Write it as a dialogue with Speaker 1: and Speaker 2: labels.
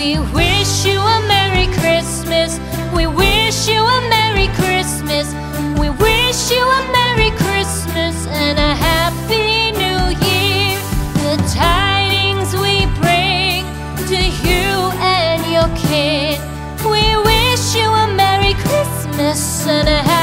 Speaker 1: We wish you a Merry Christmas. We wish you a Merry Christmas. We wish you a Merry Christmas and a Happy New Year. The tidings we bring to you and your kid. We wish you a Merry Christmas and a